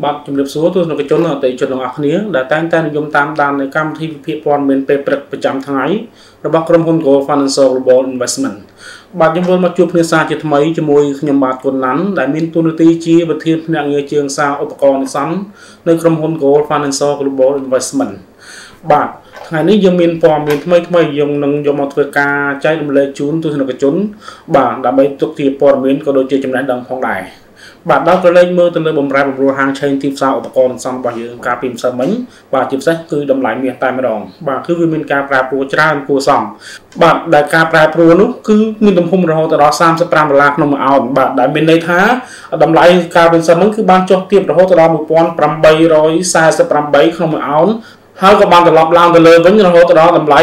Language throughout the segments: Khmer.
បាទជំរាបសួរទស្សនិកជនអតិថិជនទាំងអស់គ្នាដែលតែងតែនិយមតាមដាននៅកម្មវិធីវិភាគព័ត៌មានពេលព្រឹកប្រចាំថ្ងៃរបស់ក្រុមហ៊ុន Gold Financial Global Investment បាទខ្ញុំវិលមកជួបគ្នាសារជាថ្មីជាមួយខ្ញុំបាទគុណណាន់ដែលមានតួនាទីជាប្រធានភ្នាក់ងារជើងសារឧបករណ៍និស្សិតនៅក្រុមហ៊ុន Gold Financial Global Investment បាទថ្ងៃនេះយើងមានព័ត៌មានថ្មីយើងនឹងយកមកធ្វើការចែករំលែកជូនទស្សនិកជនបាទដើម្បីទុកជាព័ត៌មានក៏ដូចជាចំណេះដឹងផងដែរបាទដល់ក៏លេខមើលទៅលើបំរែបំរួលហាងឆេងទីផ្សារឧបករណ៍សំរបស់យើងកាលពីម្សិលមិញបាទជាពិសេសគឺតម្លៃមាសតែម្ដងបាទគឺវាមានការប្រែប្រួលច្រើនគួរសមបាទដែលការប្រែប្រួលនោះគឺមានទំហំរហូតដល់$35ក្នុងមួយអោនបាទដែលមានន័យថាតម្លៃកាលពីម្សិលមិញគឺបានចុះទាបរហូតដល់$1848ក្នុងមួយអោនហើយក៏បានត្រឡប់ឡើងទៅលើវិញរហូតដល់តម្លៃ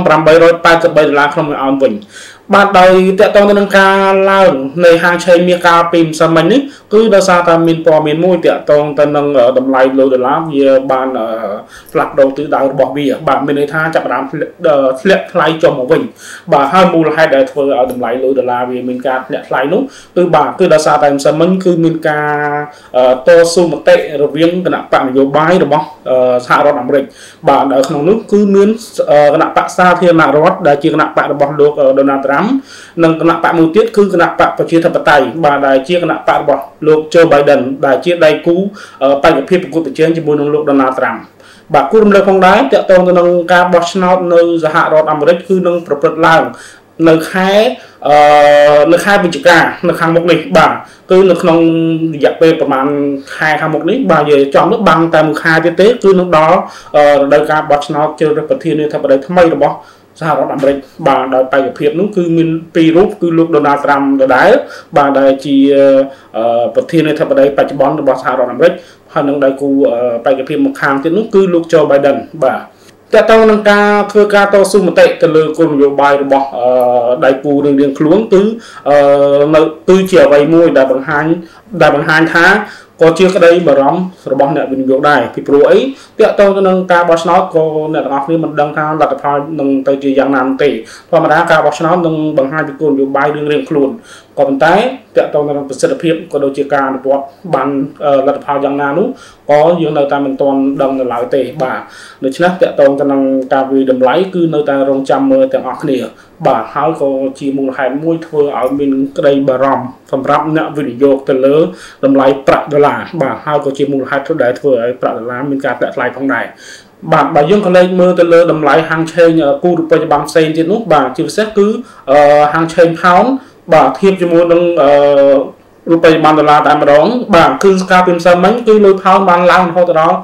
$1883ក្នុងមួយអោនវិញបាទដោយតកតងទៅនឹងការឡើងនៃហាងឆេងមាសកាលពីម្សិលមិញនេះគឺដោយសារតែមានព័ត៌មានមួយតកតងទៅនឹងតម្លៃ$វាបានផ្លាស់ប្ដូរទិសដៅរបស់វាបាទមានន័យថាចាប់ផ្ដើមធ្លាក់ថ្លៃចុះមកវិញបាទហើយមូលហេតុដែលធ្វើឲ្យតម្លៃ$វាមានការធ្លាក់ថ្លៃនោះគឺដោយសារតែម្សិលមិញគឺមានការតស៊ូមតិរវាងគណៈបកនយោបាយរបស់សហរដ្ឋអាមេរិកបាទនៅក្នុងនោះគឺមានគណៈបកសាធារណរដ្ឋដែលជាគណៈបករបស់លោកដូណាល់ត្រាំនិងគណៈបកមួយទៀតគឺគណៈបកប្រជាធិបតេយ្យបាទដែលជាគណៈបករបស់លោកโจ Biden ដែលជាដៃគូបេក្ខភាពប្រកួតប្រជែងជាមួយនឹងលោកដូណាល់ត្រាំបាទគូរំលឹកផងដែរតកតងទៅនឹងការបោះឆ្នោតនៅសហរដ្ឋអាមេរិកគឺនឹងប្រព្រឹត្តឡើងនៅខែវិច្ឆិកានៅខាងមុខនេះបាទគឺនៅក្នុងរយៈពេលប្រហែលខែខាងមុខនេះបាទយើងចំនោះបាំងតែមួយខែទៀតទេគឺនឹងដល់រដូវកាលបោះឆ្នោតជ្រើសរើសប្រធានាធិបតីថ្មីរបស់សហរដ្ឋអាមេរិកបាទដោយបេក្ខភាពនោះគឺមានពីររូបគឺលោកដូណាល់ត្រាំដដែលបាទដែលជាប្រធានាធិបតីបច្ចុប្បន្នរបស់សហរដ្ឋអាមេរិកហើយនឹងដៃគូបេក្ខភាពមកខាងទៀតនោះគឺលោកโจ Biden បាទតើតើនឹងការធ្វើការតស៊ូមតិទៅលើគោលនយោបាយរបស់ដៃគូរៀងៗខ្លួនគឺជាអ្វីមួយដែលបង្ហាញថាក៏ជាក្តីបារម្ភរបស់អ្នកវិនិយោគដែរពីព្រោះអីតើតើទៅនឹងការបោះឆ្នោតក៏អ្នកទាំងអស់គ្នាមិនដឹងថាលទ្ធផលនឹងទៅជាយ៉ាងណាទេធម្មតាការបោះឆ្នោតនឹងបង្ហាញពីគោលនយោបាយរៀងៗខ្លួនក៏ប៉ុន្តែតើតើទៅនឹងប្រសិទ្ធភាពក៏ដូចជាការអនុវត្តបានលទ្ធផលយ៉ាងណានោះក៏យើងនៅតែមិនទាន់ដឹងនៅឡើយទេបាទដូច្នេះតើតើទៅនឹងការវិតម្លៃគឺនៅតែរងចាំមើលទាំងអស់គ្នាបាទហើយក៏ជាមូលហេតុមួយធ្វើឲ្យមានក្តីបារម្ភសម្រាប់អ្នកវិនិយោគទៅលើតម្លៃប្រាក់$បាទហើយក៏ជាមូលហេតុដែលធ្វើឲ្យប្រាក់$មានការធ្លាក់ថ្លៃផងដែរបាទបើយើងក៏លេខមើលទៅលើតម្លៃហាងឆេងគូរូបិយប័ណ្ណផ្សេងទៀតនោះបាទជាពិសេសគឺហាងឆេងផោនបាទធៀបជាមួយនឹងរូបិយប័ណ្ណ$តែម្ដងបាទគឺកាលពីម្សិលមិញគឺលុយផោនបានឡើងរហូតដល់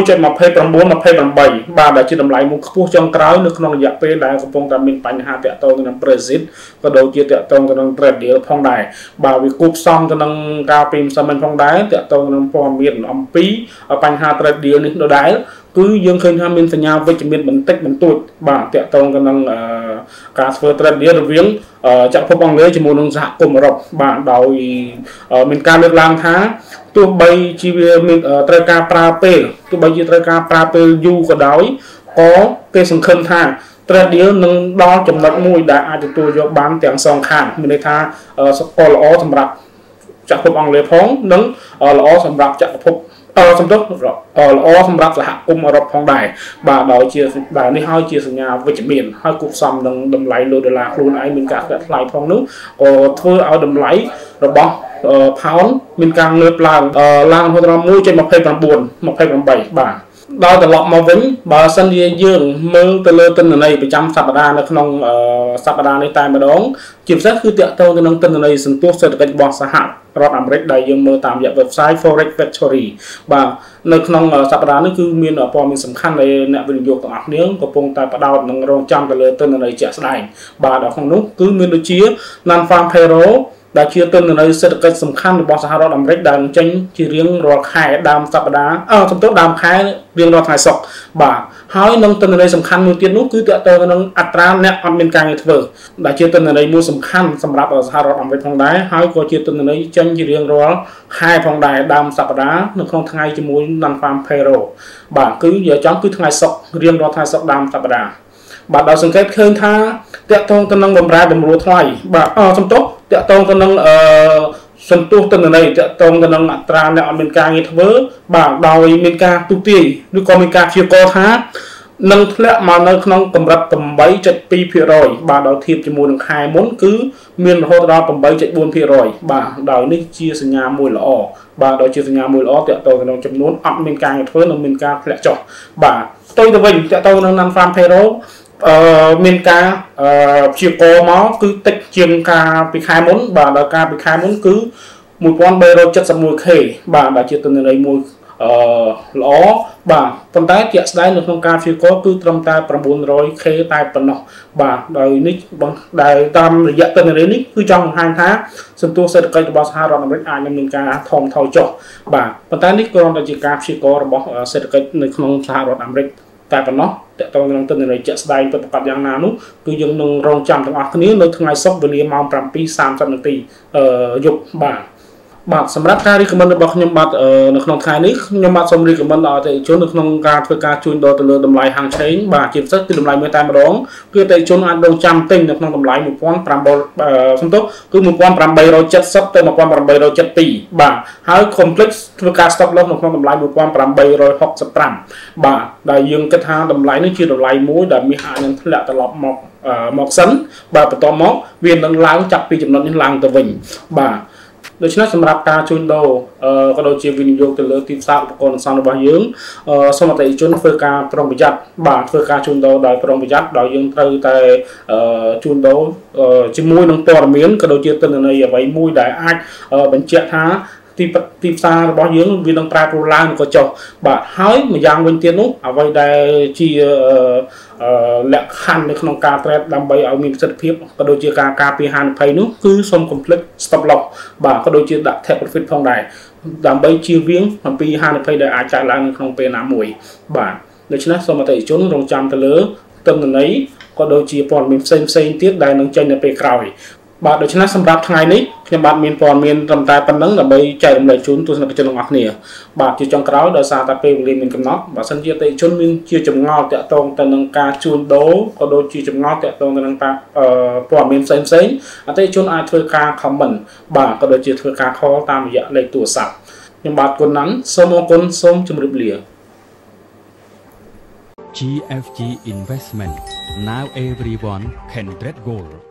1.2928 បាទដែលជាតម្លៃមួយខ្ពស់ចុងក្រោយនៅក្នុងរយៈពេលដែលកំពុងតែមានបញ្ហាតាក់ទងនឹង Brexit ក៏ដូចជាតាក់ទងទៅនឹង trade deal ផងដែរបាទវាគូផ្សំទៅនឹងកាលពីម្សិលមិញផងដែរតាក់ទងនឹងព័ត៌មានអំពីបញ្ហា trade deal នេះដដែលគឺយើងឃើញថាមានសញ្ញាវិជ្ជមានបន្តិចបន្តួចបាទតាក់ទងទៅនឹងការធ្វើ trade deal រវាងចក្រភពអង់គ្លេសជាមួយនឹងសហគមន៍អឺរ៉ុបបាទដោយមានការលើកឡើងថាទោះបីជាវាមានត្រូវការប្រើពេលយូរក៏ដោយក៏គេសង្ឃឹមថា trade deal នឹងដល់ចំណុចមួយដែលអាចទទួលយកបានទាំងសងខាងមានន័យថាក៏ល្អសម្រាប់ចក្រភពអង់គ្លេសផងនិងល្អសម្រាប់ចក្រភពល្អសម្រាប់សហគមន៍អឺរ៉ុបផងដែរបាទដោយនេះហើយជាសញ្ញាវិជ្ជមានហើយគូផ្សំនឹងតម្លៃ$ខ្លួនឯងមានការធ្លាក់ថ្លៃផងនោះក៏ធ្វើឲ្យតម្លៃរបស់ផោនមានការងើបឡើងរហូតដល់ 1.2928 បាទដល់ត្រឡប់មកវិញបើសិនជាយើងមើលទៅលើទិន្នន័យប្រចាំសប្តាហ៍នៅក្នុងសប្តាហ៍នេះតែម្ដងជាពិសេសគឺតាក់ទងទៅនឹងទិន្នន័យសន្ទុះសេដ្ឋកិច្ចរបស់សហរដ្ឋអាមេរិកដែលយើងមើលតាមរយៈ website Forex Factory បាទនៅក្នុងសប្តាហ៍នេះគឺមានព័ត៌មានសំខាន់ដែលអ្នកវិនិយោគទាំងអស់គ្នាកំពុងតែផ្ដោតនឹងរងចាំទៅលើទិន្នន័យជាក់ស្ដែងបាទដល់ក្នុងនោះគឺមានដូចជា Non-Farm Payroll ដែលជាទិន្នន័យសេដ្ឋកិច្ចសំខាន់របស់សហរដ្ឋអាមេរិកដែលចេញជារៀងរាល់ខែដើមសប្តាហ៍ដើមខែរៀងរាល់ថ្ងៃសុក្របាទហើយនឹងទិន្នន័យសំខាន់មួយទៀតនោះគឺតកតទៅនឹងអត្រាអ្នកអត់មានការងារធ្វើដែលជាទិន្នន័យមួយសំខាន់សម្រាប់សហរដ្ឋអាមេរិកផងដែរហើយក៏ជាទិន្នន័យចេញជារៀងរាល់ខែផងដែរដើមសប្តាហ៍នៅក្នុងថ្ងៃជាមួយ Non-Farm Payroll បាទគឺនិយាយចំគឺថ្ងៃសុក្ររៀងរាល់ថ្ងៃសុក្រដើមសប្តាហ៍បាទដល់សង្កេតឃើញថាតកតទៅនឹងបំរែបំរួលថ្លៃបាទតាក់ទងទៅនឹងសន្ទុះទិន្នន័យតកតងទៅនឹងអត្រាអ្នកអត់មានការងារធ្វើបាទដោយមានការទូទាយឬក៏មានការព្យាករណ៍ថានឹងធ្លាក់មកនៅក្នុងកម្រិត 8.2% បាទដល់ធៀបជាមួយនឹងខែមុនគឺមានរហូតដល់ 8.4% បាទដោយនេះជាសញ្ញាមួយល្អបាទដោយជាសញ្ញាមួយល្អតកតងទៅនឹងចំនួនអត់មានការងារធ្វើនិងមានការធ្លាក់ចុះបាទផ្ទុយទៅវិញតកតងនឹង non-farm payroll មានការព្យាករណ៍មកគឺតិចជាងការពីខែមុនបាទដល់ការពីខែមុនគឺ 1371k បាទដែលជាទិន្នន័យមួយល្អបាទប៉ុន្តែជាក់ស្ដែងនៅក្នុងការព្យាករណ៍គឺត្រឹមតែ 900k តែប៉ុណ្ណោះបាទដោយនេះដែលតាមរយៈទិន្នន័យនេះគឺចង់បង្ហាញថាសន្ទុះសេដ្ឋកិច្ចរបស់សហរដ្ឋអាមេរិកអាចនឹងមានការថមថយចុះបាទប៉ុន្តែនេះគ្រាន់តែជាការព្យាករណ៍របស់សេដ្ឋកិច្ចនៅក្នុងសហរដ្ឋអាមេរិកតែប៉ុណ្ណោះតកតងនឹងទិន្នន័យជាក់ស្ដែងពិតប្រាកដយ៉ាងណានោះគឺយើងនឹងរងចាំទាំងអស់គ្នានៅថ្ងៃសុក្រវេលាម៉ោង 7:30 នាទីយប់បាទសម្រាប់ការរីកមិនរបស់ខ្ញុំបាទនៅក្នុងថ្ងៃនេះខ្ញុំបាទសូមរីកមិនដល់អតិថិជននៅក្នុងការធ្វើការជួញដូរទៅលើតម្លៃហាងឆេងបាទជាពិសេសគឺតម្លៃមួយតែម្ដងគឺអតិថិជនអាចរងចាំទិញនៅក្នុងតម្លៃ 1,800 សំទោសគឺ 1,870 ទៅ 1,872 បាទហើយកុំភ្លេចធ្វើការ stop loss នៅក្នុងតម្លៃ 1,865 បាទដែលយើងគិតថាតម្លៃនេះជាតម្លៃមួយដែលមានអាចនឹងធ្លាក់ត្រឡប់មកសិនបាទបន្ទាប់មកវានឹងឡើងចាប់ពីចំណុចនេះឡើងទៅវិញបាទដូច្នេះសម្រាប់ការជួញដូរក៏ដូចជាវិនិយោគទៅលើទីផ្សារឧបករណ៍សន្សំរបស់យើងសូមអតិថិជនធ្វើការប្រុងប្រយ័ត្នបាទធ្វើការជួញដូរដោយប្រុងប្រយ័ត្នដោយយើងត្រូវតែជួញដូរជាមួយនឹងព័ត៌មានក៏ដូចជាទិន្នន័យអ្វីមួយដែលអាចបញ្ជាក់ថាទីផ្សាររបស់យើងវានឹងប្រែប្រួលឡើងក៏ចុះបាទហើយម្យ៉ាងវិញទៀតនោះអ្វីដែលជាលក្ខខណ្ឌនៅក្នុងការ trade ដើម្បីឲ្យមានប្រសិទ្ធភាពក៏ដូចជាការការពារហានិភ័យនោះគឺសូមកុំភ្លេច stop loss បាទក៏ដូចជាដាក់ take profit ផងដែរដើម្បីជៀសវាងអំពីហានិភ័យដែលអាចកើតឡើងក្នុងពេលណាមួយបាទដូច្នេះសូមអតិថិជនរងចាំទៅលើទិន្នន័យក៏ដូចជាព័ត៌មានផ្សេងទៀតដែលនឹងចេញនៅពេលក្រោយបាទដូច្នេះសម្រាប់ថ្ងៃនេះខ្ញុំបាទមានព័ត៌មានត្រឹមតែប៉ុណ្្នឹងដើម្បីចែករំលែកជូនទស្សនិកជនទាំងអស់គ្នាបាទជាចុងក្រោយដោយសារតែពេលវេលាមានកំណត់បើសិនជាអតិថិជនមានជាចម្ងល់តាក់ទងទៅនឹងការជួញដូរក៏ដូចជាចម្ងល់តាក់ទងទៅនឹងព័ត៌មានផ្សេងអតិថិជនអាចធ្វើការ comment បាទក៏ដូចជាធ្វើការ call តាមរយៈលេខទូរស័ព្ទខ្ញុំបាទគុណណាស់សូមអរគុណសូមជម្រាបលា GFG Investment Now everyone can trade gold